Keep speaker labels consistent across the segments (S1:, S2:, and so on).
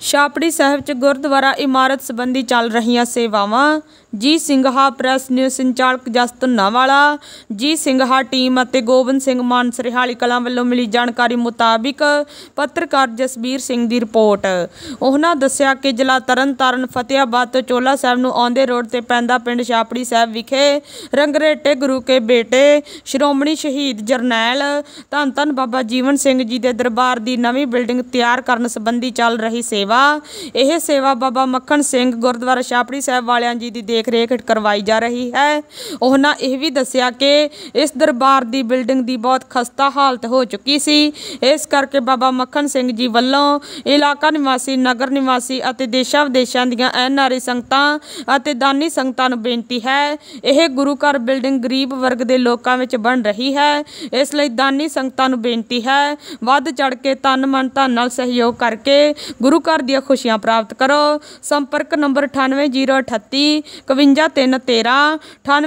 S1: ਛਾਪੜੀ ਸਾਹਿਬ 'ਚ ਗੁਰਦੁਆਰਾ ਇਮਾਰਤ ਸੰਬੰਧੀ ਚੱਲ ਰਹੀਆਂ ਸੇਵਾਵਾਂ। ਜੀ ਸਿੰਘਾ ਪ੍ਰੈਸ ਨਿਊਜ਼ ਸੰਚਾਲਕ ਜਸ ਧੁੰਨਾਵਾਲਾ, ਜੀ ਸਿੰਘਾ ਟੀਮ ਅਤੇ ਗੋਬਿੰਦ ਸਿੰਘ ਮਾਨ ਸਰਹਾਲੀ ਕਲਾਂ ਵੱਲੋਂ ਮਿਲੀ ਜਾਣਕਾਰੀ ਮੁਤਾਬਿਕ ਪੱਤਰਕਾਰ ਜਸਬੀਰ ਸਿੰਘ ਦੀ ਰਿਪੋਰਟ। ਉਹਨਾਂ ਦੱਸਿਆ ਕਿ ਜ਼ਿਲ੍ਹਾ ਤਰਨਤਾਰਨ ਫਤਿਆਬਾਦ ਤੋਂ ਚੋਹਲਾ ਸਾਹਿਬ ਨੂੰ ਆਉਂਦੇ ਰੋਡ ਤੇ ਪੈਂਦਾ ਪਿੰਡ ਛਾਪੜੀ ਸਾਹਿਬ ਵਿਖੇ ਰੰਗਰੇਟੇ ਗੁਰੂ ਕੇ ਬੇਟੇ ਸ਼੍ਰੋਮਣੀ ਸ਼ਹੀਦ ਜਰਨੈਲ ਧੰਨ ਧੰਨ ਬਾਬਾ ਜੀਵਨ ਸਿੰਘ ਜੀ ਦੇ ਦਰਬਾਰ ਦੀ ਨਵੀਂ ਬਿਲਡਿੰਗ ਤਿਆਰ ਕਰਨ ਸੰਬੰਧੀ ਚੱਲ ਰਹੀ ਸੇਵਾ। ਇਹ ਸੇਵਾ ਬਾਬਾ ਮੱਖਣ ਸਿੰਘ ਗੁਰਦੁਆਰਾ ਛਾਪੜੀ ਸਾਹਿਬ ਵਾਲਿਆਂ ਜੀ ਦੀ ਦੇਖ ਰੇਖ ਕਰਵਾਈ ਜਾ ਰਹੀ ਹੈ। ਉਹਨਾਂ ਇਹ ਵੀ ਦੱਸਿਆ ਕਿ ਇਸ ਦਰਬਾਰ ਦੀ ਬਿਲਡਿੰਗ ਦੀ ਬਹੁਤ ਖਸਤਾ ਹਾਲਤ ਹੋ ਚੁੱਕੀ ਸੀ। ਇਸ ਕਰਕੇ ਬਾਬਾ ਮੱਖਣ ਸਿੰਘ ਜੀ ਵੱਲੋਂ ਇਲਾਕਾ ਨਿਵਾਸੀ, ਨਗਰ ਨਿਵਾਸੀ ਅਤੇ ਦੇਸ਼ਾਂ ਵਿਦੇਸ਼ਾਂ ਦੀਆਂ NRI ਸੰਗਤਾਂ ਅਤੇ ਦਾਨੀ ਸੰਗਤਾਂ ਨੂੰ ਬੇਨਤੀ ਹੈ, ਇਹ ਗੁਰੂ ਘਰ ਬਿਲਡਿੰਗ ਗਰੀਬ ਵਰਗ ਦੇ ਲੋਕਾਂ ਵਿੱਚ ਬਣ ਰਹੀ ਹੈ। ਇਸ ਲਈ ਦਾਨੀ ਸੰਗਤਾਂ ਨੂੰ ਬੇਨਤੀ ਹੈ, ਵੱਧ ਚੜ ਕੇ ਤਨ ਮਨ ਧਨ ਨਾਲ ਸਹਿਯੋਗ ਕਰਕੇ ਗੁਰੂ ਘਰ ਦੀਆਂ ਖੁਸ਼ੀਆਂ ਪ੍ਰਾਪਤ ਕਰੋ। ਸੰਪਰਕ ਨੰਬਰ 9808 51313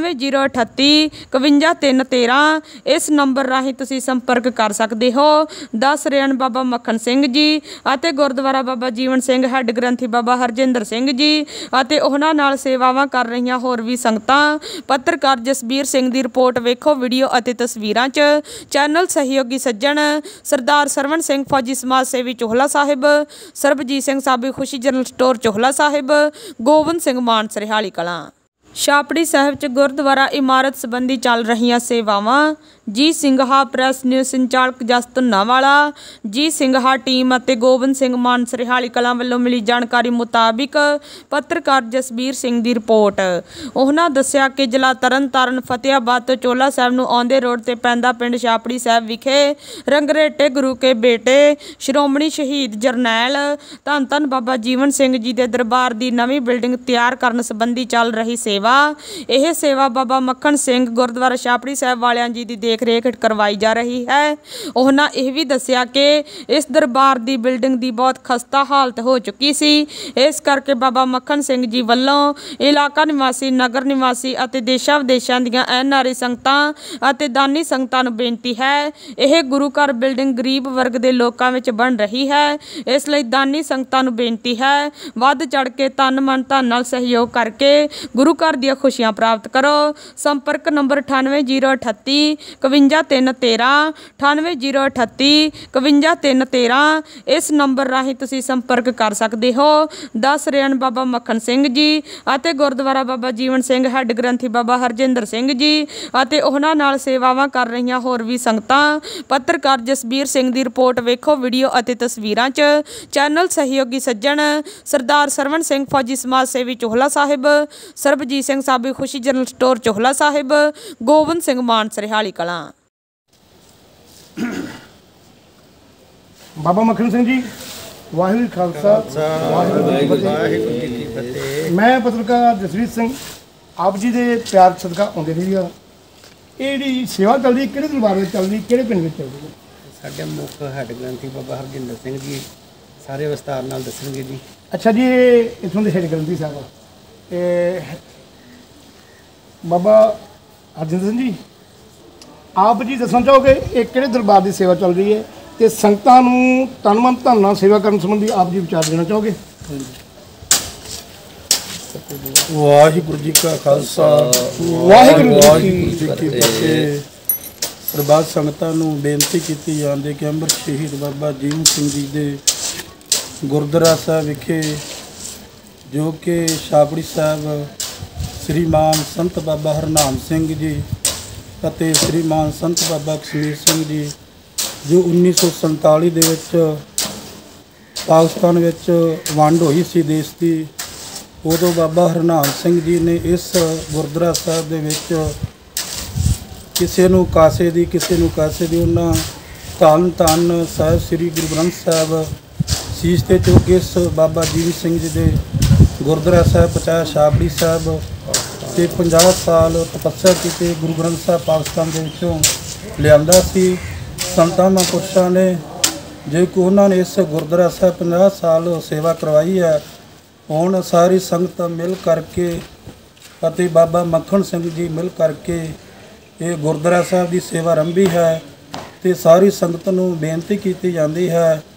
S1: 9808 51313। ਇਸ ਨੰਬਰ ਰਾਹੀਂ ਤੁਸੀਂ ਸੰਪਰਕ ਕਰ ਸਕਦੇ ਹੋ। ਦੱਸ ਰਹੇ ਹਨ ਬਾਬਾ ਮੱਖਣ ਸਿੰਘ ਜੀ ਅਤੇ ਗੁਰਦੁਆਰਾ ਬਾਬਾ ਜੀਵਨ ਸਿੰਘ ਹੈੱਡ ਗ੍ਰੰਥੀ ਬਾਬਾ ਹਰਜਿੰਦਰ ਸਿੰਘ ਜੀ ਅਤੇ ਉਹਨਾਂ ਨਾਲ ਸੇਵਾਵਾਂ ਕਰ ਰਹੀਆਂ ਹੋਰ ਵੀ ਸੰਗਤਾਂ। ਪੱਤਰਕਾਰ ਜਸਬੀਰ ਸਿੰਘ ਦੀ ਰਿਪੋਰਟ। ਵੇਖੋ ਵੀਡੀਓ ਅਤੇ ਤਸਵੀਰਾਂ 'ਚ। ਚੈਨਲ ਸਹਿਯੋਗੀ ਸੱਜਣ ਸਰਦਾਰ ਸਰਵਣ ਸਿੰਘ ਫੌਜੀ ਸਮਾਜ ਸੇਵੀ ਚੋਹਲਾ ਸਾਹਿਬ, ਸਰਬਜੀਤ ਸਿੰਘ ਸਾਬੀ ਖੁਸ਼ੀ ਜਨਰਲ ਸਟੋਰ ਚੋਹਲਾ ਸਾਹਿਬ, ਗੋਬਿੰਦ ਸਿੰਘ ਮਾਨ ਸਰਹਾਲੀ ਕਲਾਂ। ਛਾਪੜੀ ਸਾਹਿਬ 'ਚ ਗੁਰਦੁਆਰਾ ਇਮਾਰਤ ਸੰਬੰਧੀ ਚੱਲ ਰਹੀਆਂ ਸੇਵਾਵਾਂ। ਜੀ ਸਿੰਘਾ ਪ੍ਰੈਸ ਨਿਊਜ਼ ਸੰਚਾਲਕ ਜਸ ਧੁੰਨਾਵਾਲਾ, ਜੀ ਸਿੰਘਾ ਟੀਮ ਅਤੇ ਗੋਬਿੰਦ ਸਿੰਘ ਮਾਨ ਸਰਹਾਲੀ ਕਲਾਂ ਵੱਲੋਂ ਮਿਲੀ ਜਾਣਕਾਰੀ ਮੁਤਾਬਿਕ ਪੱਤਰਕਾਰ ਜਸਬੀਰ ਸਿੰਘ ਦੀ ਰਿਪੋਰਟ। ਉਹਨਾਂ ਦੱਸਿਆ ਕਿ ਜ਼ਿਲ੍ਹਾ ਤਰਨਤਾਰਨ ਫਤਿਆਬਾਦ ਤੋਂ ਚੋਹਲਾ ਸਾਹਿਬ ਨੂੰ ਆਉਂਦੇ ਰੋਡ ਤੇ ਪੈਂਦਾ ਪਿੰਡ ਛਾਪੜੀ ਸਾਹਿਬ ਵਿਖੇ ਰੰਗਰੇਟੇ ਗੁਰੂ ਕੇ ਬੇਟੇ ਸ਼੍ਰੋਮਣੀ ਸ਼ਹੀਦ ਜਰਨੈਲ ਧੰਨ ਧੰਨ ਬਾਬਾ ਜੀਵਨ ਸਿੰਘ ਜੀ ਦੇ ਦਰਬਾਰ ਦੀ ਨਵੀਂ ਬਿਲਡਿੰਗ ਤਿਆਰ ਕਰਨ ਸੰਬੰਧੀ ਚੱਲ ਰਹੀ ਸੇਵਾ। ਇਹ ਸੇਵਾ ਬਾਬਾ ਮੱਖਣ ਸਿੰਘ ਗੁਰਦੁਆਰਾ ਛਾਪੜੀ ਸਾਹਿਬ ਵਾਲਿਆਂ ਜੀ ਦੀ ਦੇਖ ਰੇਖ ਕਰਵਾਈ ਜਾ ਰਹੀ ਹੈ। ਉਹਨਾਂ ਇਹ ਵੀ ਦੱਸਿਆ ਕਿ ਇਸ ਦਰਬਾਰ ਦੀ ਬਿਲਡਿੰਗ ਦੀ ਬਹੁਤ ਖਸਤਾ ਹਾਲਤ ਹੋ ਚੁੱਕੀ ਸੀ। ਇਸ ਕਰਕੇ ਬਾਬਾ ਮੱਖਣ ਸਿੰਘ ਜੀ ਵੱਲੋਂ ਇਲਾਕਾ ਨਿਵਾਸੀ, ਨਗਰ ਨਿਵਾਸੀ ਅਤੇ ਦੇਸ਼ਾਂ ਵਿਦੇਸ਼ਾਂ ਦੀਆਂ NRI ਸੰਗਤਾਂ ਅਤੇ ਦਾਨੀ ਸੰਗਤਾਂ ਨੂੰ ਬੇਨਤੀ ਹੈ, ਇਹ ਗੁਰੂ ਘਰ ਬਿਲਡਿੰਗ ਗਰੀਬ ਵਰਗ ਦੇ ਲੋਕਾਂ ਵਿੱਚ ਬਣ ਰਹੀ ਹੈ। ਇਸ ਲਈ ਦਾਨੀ ਸੰਗਤਾਂ ਨੂੰ ਬੇਨਤੀ ਹੈ, ਵੱਧ ਚੜ ਕੇ ਤਨ ਮਨ ਧਨ ਨਾਲ ਸਹਿਯੋਗ ਕਰਕੇ ਗੁਰੂ ਘਰ ਦੀਆਂ ਖੁਸ਼ੀਆਂ ਪ੍ਰਾਪਤ ਕਰੋ। ਸੰਪਰਕ ਨੰਬਰ 9808 51313 9808 51313। ਇਸ ਨੰਬਰ ਰਾਹੀਂ ਤੁਸੀਂ ਸੰਪਰਕ ਕਰ ਸਕਦੇ ਹੋ। ਦੱਸ ਰਹੇ ਹਨ ਬਾਬਾ ਮੱਖਣ ਸਿੰਘ ਜੀ ਅਤੇ ਗੁਰਦੁਆਰਾ ਬਾਬਾ ਜੀਵਨ ਸਿੰਘ ਹੈੱਡ ਗ੍ਰੰਥੀ ਬਾਬਾ ਹਰਜਿੰਦਰ ਸਿੰਘ ਜੀ ਅਤੇ ਉਹਨਾਂ ਨਾਲ ਸੇਵਾਵਾਂ ਕਰ ਰਹੀਆਂ ਹੋਰ ਵੀ ਸੰਗਤਾਂ। ਪੱਤਰਕਾਰ ਜਸਬੀਰ ਸਿੰਘ ਦੀ ਰਿਪੋਰਟ। ਵੇਖੋ ਵੀਡੀਓ ਅਤੇ ਤਸਵੀਰਾਂ 'ਚ। ਚੈਨਲ ਸਹਿਯੋਗੀ ਸੱਜਣ ਸਰਦਾਰ ਸਰਵਣ ਸਿੰਘ ਫੌਜੀ ਸਮਾਜ ਸੇਵੀ ਚੋਹਲਾ ਸਾਹਿਬ, ਸਰਬਜੀਤ ਸਿੰਘ ਸਾਬੀ ਖੁਸ਼ੀ ਜਨਰਲ ਸਟੋਰ ਚੋਹਲਾ ਸਾਹਿਬ, ਗੋਬਿੰਦ ਸਿੰਘ ਮਾਨ ਸਰਹਾਲੀ ਕਲਾਂ।
S2: ਬਾਬਾ ਮੱਖਣ ਸਿੰਘ ਜੀ, ਵਾਹਿਗੁਰੂ ਖਾਲਸਾ ਵਾਹਿਗੁਰੂ ਜੀ ਕੀ ਫਤਿਹ। ਮੈਂ ਪੱਤਰਕਾਰ ਜਸਬੀਰ ਸਿੰਘ ਆਪ ਜੀ ਦੇ ਪਿਆਰ ਸਦਕਾ ਆਉਂਦੇ ਰਹੀ ਆ। ਇਹ ਜਿਹੜੀ ਸੇਵਾ ਚੱਲਦੀ ਕਿਹੜੇ ਦਰਬਾਰ ਵਿੱਚ ਚੱਲਦੀ, ਕਿਹੜੇ ਪਿੰਡ ਵਿੱਚ ਚੱਲਦੀ ਹੈ?
S3: ਸਾਡੇ ਮੁੱਖ ਹੈੱਡ ਗ੍ਰੰਥੀ ਬਾਬਾ ਹਰਜਿੰਦਰ ਸਿੰਘ ਜੀ ਸਾਰੇ ਵਿਸਤਾਰ ਨਾਲ ਦੱਸਣਗੇ ਜੀ।
S2: ਅੱਛਾ ਜੀ, ਇਹ ਇੱਥੋਂ ਦੇ ਹੈੱਡ ਗ੍ਰੰਥੀ ਸਾਹਿਬ ਬਾਬਾ ਹਰਜਿੰਦਰ ਸਿੰਘ ਜੀ, ਆਪ ਜੀ ਦੱਸਣਾ ਚਾਹੋਗੇ ਇਹ ਕਿਹੜੇ ਦਰਬਾਰ ਦੀ ਸੇਵਾ ਚੱਲ ਰਹੀ ਹੈ ਤੇ ਸੰਗਤਾਂ ਨੂੰ ਤਨ ਮਨ ਧਨ ਨਾਲ ਸੇਵਾ ਕਰਨ ਸੰਬੰਧੀ ਆਪ ਜੀ ਵਿਚਾਰ ਦੇਣਾ ਚਾਹੋਗੇ?
S4: ਵਾਹਿਗੁਰੂ ਜੀ ਕਾ ਖਾਲਸਾ,
S2: ਵਾਹਿਗੁਰੂ ਜੀ ਕੀ
S4: ਫਤਿਹ। ਸਰਬੱਤ ਸੰਗਤਾਂ ਨੂੰ ਬੇਨਤੀ ਕੀਤੀ ਜਾਂਦੀ ਕਿ ਅੰਮ੍ਰਿਤ ਸ਼ਹੀਦ ਬਾਬਾ ਜੀਵਨ ਸਿੰਘ ਜੀ ਦੇ ਗੁਰਦੁਆਰਾ ਸਾਹਿਬ ਵਿਖੇ, ਜੋ ਕਿ ਛਾਪੜੀ ਸਾਹਿਬ, ਸ੍ਰੀਮਾਨ ਸੰਤ ਬਾਬਾ ਹਰਨਾਮ ਸਿੰਘ ਜੀ ਅਤੇ ਸ੍ਰੀਮਾਨ ਸੰਤ ਬਾਬਾ ਕਸ਼ਮੀਰ ਸਿੰਘ ਜੀ, ਜੋ 1947 ਦੇ ਵਿੱਚ ਪਾਕਿਸਤਾਨ ਵਿੱਚ ਵੰਡ ਹੋਈ ਸੀ ਦੇਸ਼ ਦੀ, ਉਦੋਂ ਬਾਬਾ ਹਰਨਾਮ ਸਿੰਘ ਜੀ ਨੇ ਇਸ ਗੁਰਦੁਆਰਾ ਸਾਹਿਬ ਦੇ ਵਿੱਚ ਕਿਸੇ ਨੂੰ ਕਾਸੇ ਦੀ, ਕਿਸੇ ਨੂੰ ਕਾਸੇ ਦੀ, ਉਹਨਾਂ ਧੰਨ ਧੰਨ ਸਾਹਿਬ ਸ੍ਰੀ ਗੁਰੂ ਗ੍ਰੰਥ ਸਾਹਿਬ ਸੀਸ 'ਤੇ ਚੁੱਕ ਕੇ ਇਸ ਬਾਬਾ ਜੀਵਨ ਸਿੰਘ ਜੀ ਦੇ ਗੁਰਦੁਆਰਾ ਸਾਹਿਬ ਪਹੁੰਚਾਇਆ ਛਾਪੜੀ ਸਾਹਿਬ ਅਤੇ 50 ਸਾਲ ਤਪੱਸਿਆ ਕੀਤੀ। ਗੁਰੂ ਗ੍ਰੰਥ ਸਾਹਿਬ ਪਾਕਿਸਤਾਨ ਦੇ ਵਿੱਚੋਂ ਲਿਆਂਦਾ ਸੀ ਸੰਤਾਂ ਮਹਾਂਪੁਰਸ਼ਾਂ ਨੇ, ਜੇ ਕਿ ਉਹਨਾਂ ਨੇ ਇਸ ਗੁਰਦੁਆਰਾ ਸਾਹਿਬ 50 ਸਾਲ ਸੇਵਾ ਕਰਵਾਈ ਹੈ। ਹੁਣ ਸਾਰੀ ਸੰਗਤ ਮਿਲ ਕਰਕੇ ਅਤੇ ਬਾਬਾ ਮੱਖਣ ਸਿੰਘ ਜੀ ਮਿਲ ਕਰਕੇ ਇਹ ਗੁਰਦੁਆਰਾ ਸਾਹਿਬ ਦੀ ਸੇਵਾ ਆਰੰਭੀ ਹੈ। ਅਤੇ ਸਾਰੀ ਸੰਗਤ ਨੂੰ ਬੇਨਤੀ ਕੀਤੀ ਜਾਂਦੀ ਹੈ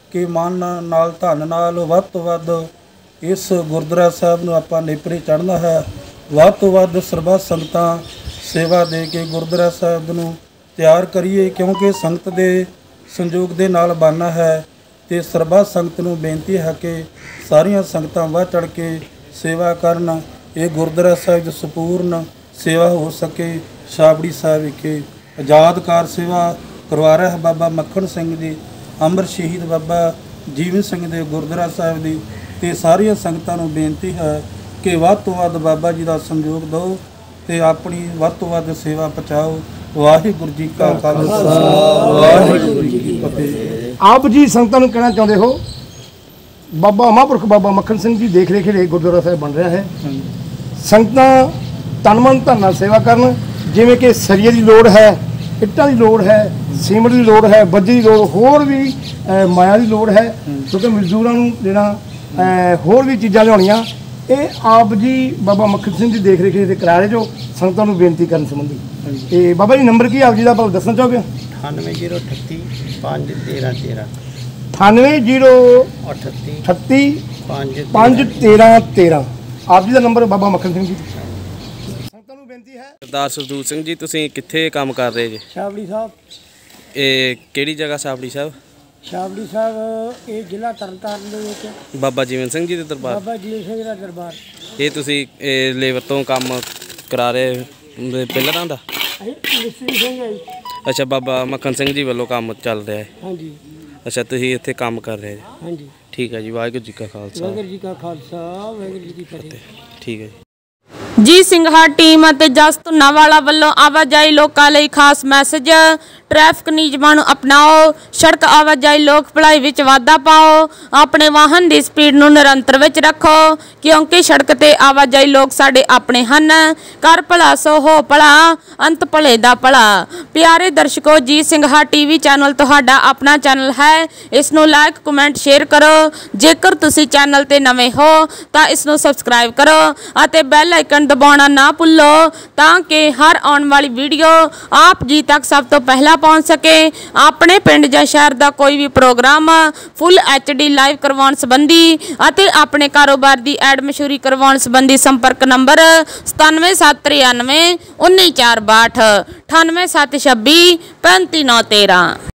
S4: ਕਿ ਮਨ ਨਾਲ ਧਨ ਨਾਲ ਵੱਧ ਤੋਂ ਵੱਧ ਇਸ ਗੁਰਦੁਆਰਾ ਸਾਹਿਬ ਨੂੰ ਆਪਾਂ ਨੇਪਰੇ ਚੜ੍ਹਨਾ ਹੈ। ਵੱਧ ਤੋਂ ਵੱਧ ਸਰਬੱਤ ਸੰਗਤਾਂ ਸੇਵਾ ਦੇ ਕੇ ਗੁਰਦੁਆਰਾ ਸਾਹਿਬ ਨੂੰ ਤਿਆਰ ਕਰੀਏ, ਕਿਉਂਕਿ ਸੰਗਤ ਦੇ ਸੰਯੋਗ ਦੇ ਨਾਲ ਬਣਨਾ ਹੈ। ਤੇ ਸਰਬੱਤ ਸੰਗਤ ਨੂੰ ਬੇਨਤੀ ਹੈ ਕਿ ਸਾਰੀਆਂ ਸੰਗਤਾਂ ਵੱਧ ਚੜ੍ਹ ਕੇ ਸੇਵਾ ਕਰਨ। ਇਹ ਗੁਰਦੁਆਰਾ ਸਾਹਿਬ ਦੀ ਸੰਪੂਰਨ ਸੇਵਾ ਹੋ ਸਕੇ। ਛਾਬੜੀ ਸਾਹਿਬ ਵਿਖੇ ਆਜ਼ਾਦ ਕਾਰ ਸੇਵਾ ਕਰਵਾ ਰਿਹਾ ਹੈ ਬਾਬਾ ਮੱਖਣ ਸਿੰਘ ਜੀ, ਅੰਮ੍ਰਿਤ ਸ਼ਹੀਦ ਬਾਬਾ ਜੀਵਨ ਸਿੰਘ ਦੇ ਗੁਰਦੁਆਰਾ ਸਾਹਿਬ ਦੀ। ਤੇ ਸਾਰੀਆਂ ਸੰਗਤਾਂ ਨੂੰ ਬੇਨਤੀ ਹੈ ਕਿ ਵੱਧ ਤੋਂ ਵੱਧ ਬਾਬਾ ਜੀ ਦਾ ਸੰਯੋਗ ਦਿਓ ਤੇ ਆਪਣੀ ਵੱਧ ਤੋਂ ਵੱਧ ਸੇਵਾ ਪਹੁੰਚਾਓ। ਵਾਹਿਗੁਰੂ ਜੀ ਕਾ ਖਾਲਸਾ, ਵਾਹਿਗੁਰੂ ਜੀ ਕੀ ਫਤਿਹ।
S2: ਆਪ ਜੀ ਸੰਗਤਾਂ ਨੂੰ ਕਹਿਣਾ ਚਾਹੁੰਦੇ ਹੋ, ਬਾਬਾ ਮਹਾਂਪੁਰਖ ਬਾਬਾ ਮੱਖਣ ਸਿੰਘ ਜੀ ਦੇਖ ਰੇਖ ਹੇਠ ਗੁਰਦੁਆਰਾ ਸਾਹਿਬ ਬਣ ਰਿਹਾ ਹੈ। ਸੰਗਤਾਂ ਤਨ ਮਨ ਧਨ ਨਾਲ ਸੇਵਾ ਕਰਨ। ਜਿਵੇਂ ਕਿ ਸਰੀਏ ਦੀ ਲੋੜ ਹੈ, ਇੱਟਾਂ ਦੀ ਲੋੜ ਹੈ, ਸੀਮਿੰਟ ਦੀ ਲੋੜ ਹੈ, ਬੱਜਰੀ ਦੀ ਲੋੜ, ਹੋਰ ਵੀ ਮਾਇਆ ਦੀ ਲੋੜ ਹੈ, ਕਿਉਂਕਿ ਮਜ਼ਦੂਰਾਂ ਨੂੰ ਦੇਣਾ, ਹੋਰ ਵੀ ਚੀਜ਼ਾਂ ਲਿਆਉਣੀਆਂ। ਇਹ ਆਪ ਜੀ ਬਾਬਾ ਮੱਖਣ ਸਿੰਘ ਦੀ ਦੇਖ ਰੇਖ ਤੇ ਕਰਾ ਰਹੇ ਜੋ ਸੰਗਤਾਂ ਨੂੰ ਬੇਨਤੀ ਕਰਨ ਸੰਬੰਧੀ। ਤੇ ਬਾਬਾ ਜੀ ਨੰਬਰ ਕੀ ਆਪ ਜੀ ਦਾ ਭਾਵੇਂ ਦੱਸਣਾ ਚਾਹੋਗੇ?
S3: 9808 51313
S2: 9808 51313 ਆਪ ਜੀ ਦਾ ਨੰਬਰ ਬਾਬਾ ਮੱਖਣ ਸਿੰਘ ਜੀ। ਸੰਗਤਾਂ ਨੂੰ ਬੇਨਤੀ ਹੈ।
S5: ਸਰਦਾਰ ਸਰਦੂਲ ਸਿੰਘ ਜੀ, ਤੁਸੀਂ ਕਿੱਥੇ ਕੰਮ ਕਰ ਰਹੇ ਜੀ?
S3: ਛਾਬੜੀ ਸਾਹਿਬ।
S5: ਇਹ ਕਿਹੜੀ ਜਗ੍ਹਾ ਛਾਬੜੀ ਸਾਹਿਬ?
S3: ਛਾਬੜੀ ਸਾਹਿਬ ਇਹ ਜ਼ਿਲ੍ਹਾ ਤਰਨਤਾਰਨ ਦੇ ਵਿੱਚ
S5: ਬਾਬਾ ਜੀਵਨ ਸਿੰਘ ਜੀ ਦੇ ਦਰਬਾਰ?
S3: ਬਾਬਾ ਜੀਵਨ ਸਿੰਘ ਦਾ ਦਰਬਾਰ।
S5: ਇਹ ਤੁਸੀਂ ਲੇਬਰ ਤੋਂ ਕੰਮ ਕਰਾ ਰਹੇ ਪਿਲਰਾਂ ਦਾ?
S3: ਮਿਸਤਰੀ ਸਿੰਘ ਹੈ ਜੀ।
S5: ਅੱਛਾ, ਬਾਬਾ ਮੱਖਣ ਸਿੰਘ ਜੀ ਵੱਲੋਂ ਕੰਮ ਚੱਲ ਰਿਹਾ ਹੈ?
S3: ਹਾਂਜੀ।
S5: ਅੱਛਾ, ਤੁਸੀਂ ਇੱਥੇ ਕੰਮ ਕਰ ਰਹੇ ਜੀ?
S3: ਹਾਂਜੀ।
S5: ਠੀਕ ਹੈ ਜੀ। ਵਾਹਿਗੁਰੂ ਜੀ ਕਾ ਖਾਲਸਾ,
S3: ਵਾਹਿਗੁਰੂ ਜੀ ਕਾ ਖਾਲਸਾ, ਵਾਹਿਗੁਰੂ ਜੀ ਕੀ ਫਤਿਹ।
S5: ਠੀਕ ਹੈ ਜੀ।
S1: ਜੀ ਸਿੰਘਾ ਟੀਮ ਅਤੇ ਜਸ ਧੁੰਨਾਵਾਲਾ ਵੱਲੋਂ ਆਵਾਜਾਈ ਲੋਕਾਂ ਲਈ ਖਾਸ ਮੈਸੇਜ। ट्रैफिक नियमां नूं अपनाओ, सड़क आवाजाई लोक भलाई विच वाधा पाओ, अपने वाहन की स्पीड नूं निरंतर विच रखो, क्योंकि सड़क ते आवाजाई लोग साडे अपने हन। कर भला सो हो भला, अंत भले दा भला। प्यारे दर्शकों, जी ਸਿੰਘਾ टीवी चैनल तुहाडा अपना चैनल है, इस नूं लाइक कमेंट शेयर करो। जेकर तुसी चैनल ते नवें हो तां इस नूं सबसक्राइब करो ਅਤੇ बैल आइकन दबाउणा ना भुल्लो तां कि हर आउण वाली वीडियो आप जी तक सब तो पहला पहुँच सके। अपने पिंड या शहर का कोई भी प्रोग्राम फुल HD लाइव करवाउण संबंधी ਅਤੇ अपने कारोबार की एड मशहूरी करवाउण संबंधी संपर्क नंबर 9773919462 98726 35913।